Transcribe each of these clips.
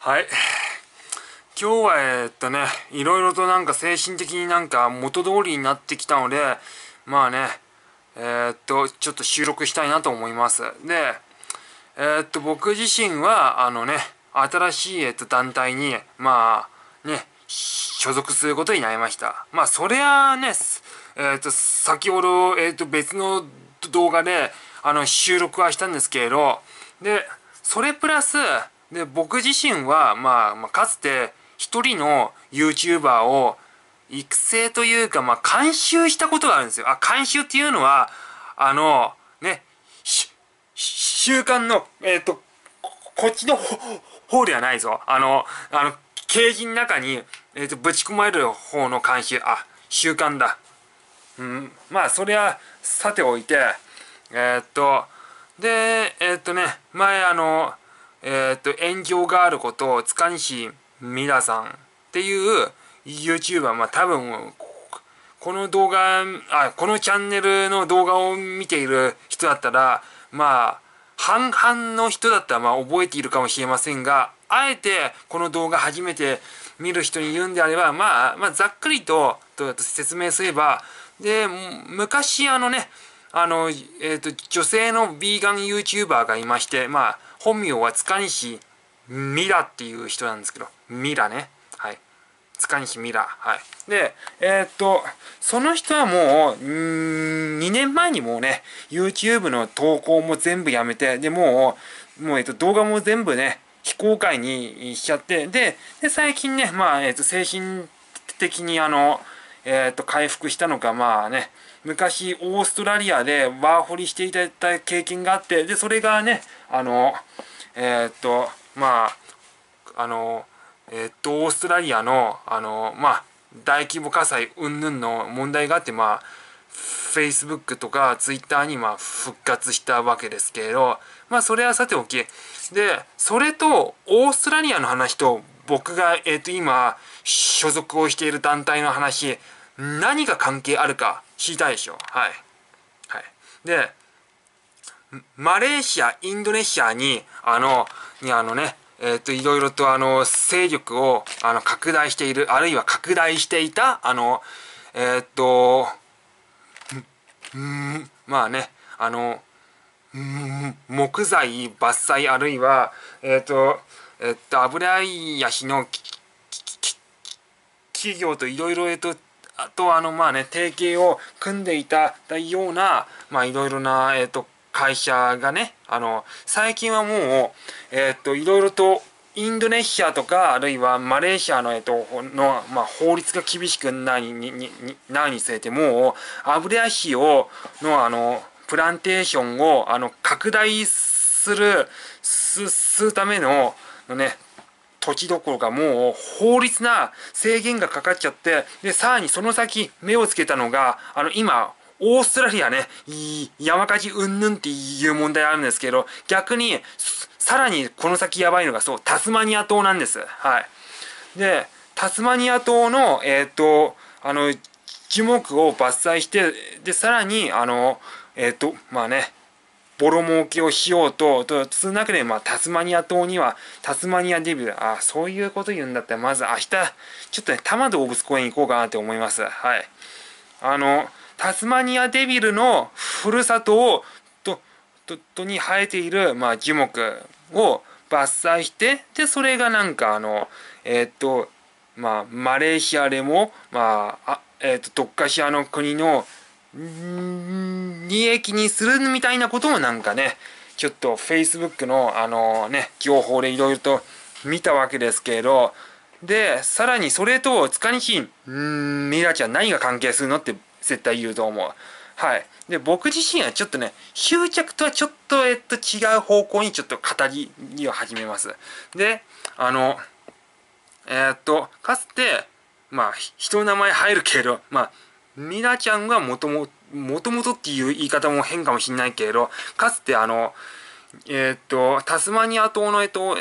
はい。今日はいろいろとなんか精神的になんか元通りになってきたので、まあね、ちょっと収録したいなと思います。で、僕自身は、新しい、団体に、まあ、ね、所属することになりました。まあ、それはね、先ほど、別の動画で、収録はしたんですけれど、で、それプラス、で、僕自身は、かつて、一人の YouTuber を育成というか、監修したことがあるんですよ。監修っていうのは、ね、週刊の、こっちの方ではないぞ。ケージの中に、ぶち込まれる方の監修。週刊だ。それは、さておいて、で、前炎上があることを塚西ミラさんっていう YouTuber、多分、この動画、このチャンネルの動画を見ている人だったら、半々の人だったら覚えているかもしれませんが、あえてこの動画初めて見る人に言うんであれば、ざっくりと説明すれば、で、昔女性のビーガン YouTuber がいまして、本名は塚西ミラっていう人なんですけど、ミラね。はい。塚西ミラ。はい。で、その人はもう、2年前にもうね、YouTube の投稿も全部やめて、で、もう、動画も全部ね、非公開にしちゃって、で最近ね、精神的に回復したのか、昔オーストラリアでワーホリしていただいた経験があって、で、それがね、オーストラリアの、大規模火災云々の問題があって、Facebook とか Twitter に復活したわけですけれど、それはさておき、で、それと、オーストラリアの話と、僕が、今、所属をしている団体の話、何が関係あるか知りたいでしょ。はい。はい。で、マレーシア、インドネシアに、いろいろと勢力を拡大している、あるいは拡大していた、木材伐採あるいは、油ヤシの企業といろいろ提携を組んでいたような、いろいろな、会社がね、最近はもう、いろいろとインドネシアとか、あるいはマレーシアの、法律が厳しくなるにつれて、もう、油ヤシの、プランテーションを、拡大するための、ね、土地どころかもう法律な制限がかかっちゃって、で、さらにその先目をつけたのが、今、オーストラリアね、山火事云々っていう問題あるんですけど、逆に、さらにこの先やばいのがそう、タスマニア島なんです。はい。で、タスマニア島の、樹木を伐採して、で、さらに、ボロ儲けをしようと、その中で、タスマニア島には、タスマニアデビル、そういうこと言うんだったら、まず明日、ちょっとね、多摩動物公園行こうかなって思います。はい。タスマニアデビルのふるさとに生えている、樹木を伐採して、で、それがなんか、マレーシアでも、どっかしらの国の、利益にするみたいなこともなんかね、ちょっと Facebook の情報でいろいろと見たわけですけれど、で、さらにそれと塚西ミラちゃん何が関係するのって絶対言うと思う。はい。で、僕自身はちょっとね、執着とはちょっと、違う方向にちょっと語りを始めます。で、かつて、人の名前入るけれど、ミラちゃんがもともとっていう言い方も変かもしれないけれど、かつてタスマニア島の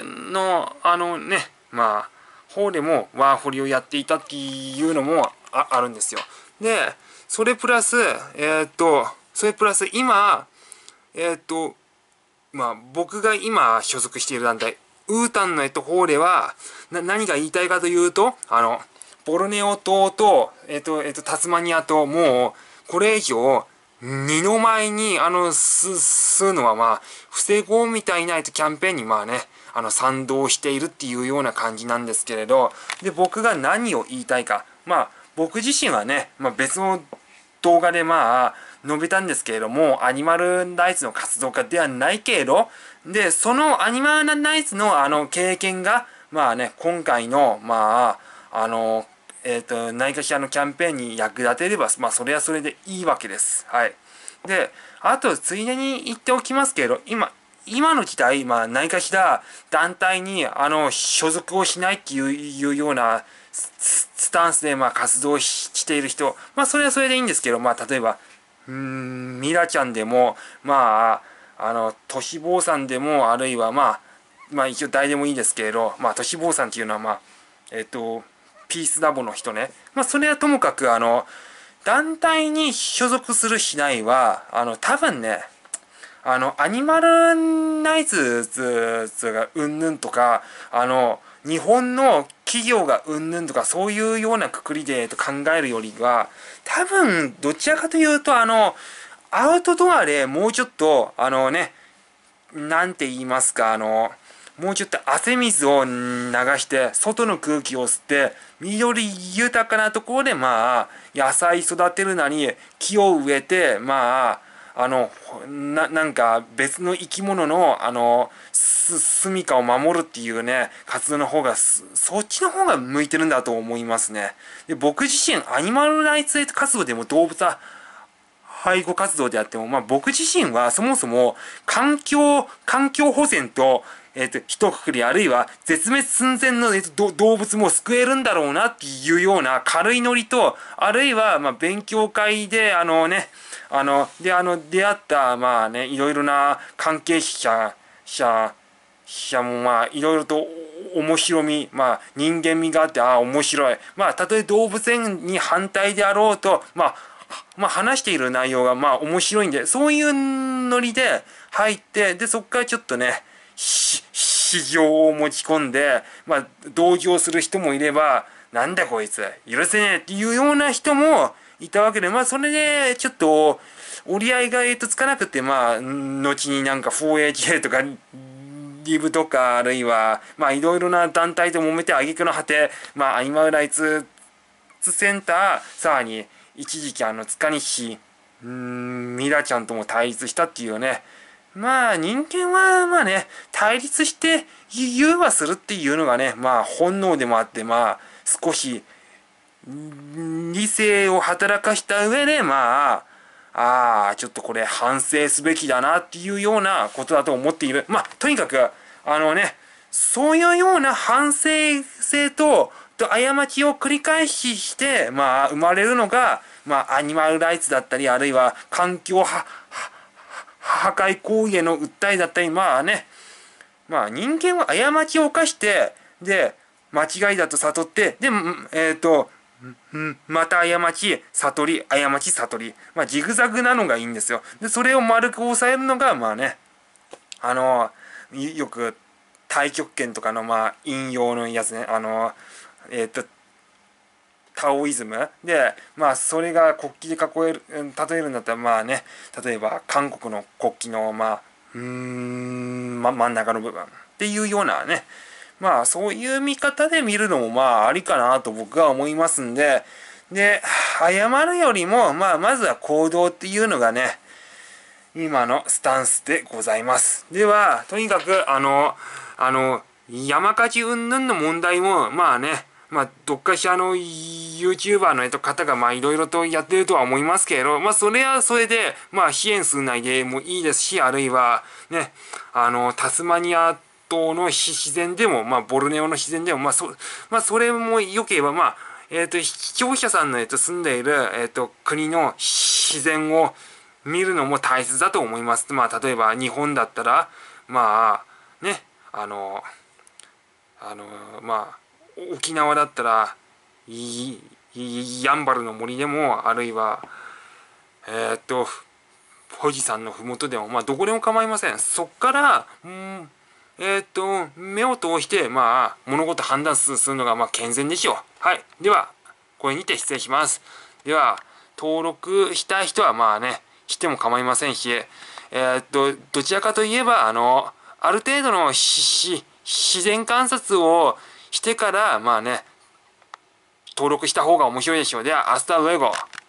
方でもワーホリをやっていたっていうのもあるんですよ。で、それプラス、今、僕が今所属している団体、 ウータンの方では、何が言いたいかというと、ボルネオ島と、タスマニア島、もう、これ以上、二の舞に、するのは、まあ、防ごうみたいな、キャンペーンに、まあね、賛同しているっていうような感じなんですけれど、で、僕が何を言いたいか。まあ、僕自身はね、まあ、別の動画でまあ、述べたんですけれども、アニマルライツの活動家ではないけれど、で、そのアニマルライツの経験が、まあね、今回の、まあ、何かしらのキャンペーンに役立てれば、まあ、それはそれでいいわけです。はい。で、あと、ついでに言っておきますけれど、今の時代、まあ、何かしら団体に、所属をしないっていうようなスタンスで、まあ、活動している人、まあ、それはそれでいいんですけど、まあ、例えば、ミラちゃんでも、まあ、都市坊さんでも、あるいは、まあ、一応誰でもいいですけれど、まあ、都市坊さんっていうのは、まあ、ピースラボの人ね。まあ、それはともかく、団体に所属するしないは、多分ね、アニマルナイツがうんぬんとか、日本の企業がうんぬんとか、そういうようなくくりで考えるよりは、多分、どちらかというと、アウトドアでもうちょっと、なんて言いますか、もうちょっと汗水を流して、外の空気を吸って、緑豊かなところで、まあ、野菜育てるなり、木を植えて、まあ、なんか別の生き物の、住処を守るっていうね、活動の方が、そっちの方が向いてるんだと思いますね。で、僕自身、アニマルライツエイト活動でも動物は、愛護活動であっても、まあ僕自身はそもそも環境保全と、一括りあるいは絶滅寸前の、動物も救えるんだろうなっていうような軽いノリと、あるいは、まあ勉強会で、出会った、まあね、いろいろな関係者も、まあ、いろいろと面白み、まあ、人間味があって、ああ、面白い。まあ、たとえ動物園に反対であろうと、まあ、話している内容が、まあ、面白いんで、そういうノリで入って、で、そこからちょっとね、市場を持ち込んで、まあ、同情する人もいれば、なんだこいつ、許せねえっていうような人もいたわけで、まあ、それで、ちょっと、折り合いがつかなくて、まあ、後になんか 4HA とか、リブとか、あるいは、まあ、いろいろな団体と揉めて、挙句の果て、まあ、アニマルライツセンター、さらに、一時期塚西、ミラちゃんとも対立したっていうね。まあ、人間は、まあね、対立して、融和するっていうのがね、まあ、本能でもあって、まあ、少し、理性を働かした上で、まあ、ちょっとこれ反省すべきだなっていうようなことだと思っている。まあ、とにかく、そういうような反省性と過ちを繰り返して、まあ、生まれるのが、まあ、アニマルライツだったり、あるいは環境破壊行為への訴えだったり、まあね、まあ、人間は過ちを犯して、で、間違いだと悟って、で、また過ち、悟り、過ち、悟り。まあ、ジグザグなのがいいんですよ。で、それを丸く抑えるのが、まあね、よく、太極拳とかの、まあ、引用のやつね、タオイズムで、まあ、それが国旗で例えるんだったら、まあね、例えば、韓国の国旗の、まあ、真ん中の部分っていうようなね、まあ、そういう見方で見るのも、まあ、ありかなと僕は思いますんで、で、謝るよりも、まあ、まずは行動っていうのがね、今のスタンスでございます。では、とにかく、山火事云々の問題も、まあね、まあ、どっかしYouTuber の方が、まあ、いろいろとやってるとは思いますけど、まあ、それはそれで、まあ、支援するないでもいいですし、あるいは、ね、タスマニア島の自然でも、まあ、ボルネオの自然でも、まあ、それも良ければ、まあ、視聴者さんの、住んでいる、国の自然を見るのも大切だと思います。まあ、例えば、日本だったら、まあ、ね、まあ、沖縄だったら、やんばるの森でも、あるいは、富士山のふもとでも、まあ、どこでも構いません。そっから、 目を通して、まあ、物事判断するのが、まあ、健全でしょう。はい。では、これにて失礼します。では、登録したい人は、まあね、しても構いませんし、どちらかといえば、ある程度の自然観察をしてから、まあね、登録した方が面白いでしょう。では、アスタルエゴ。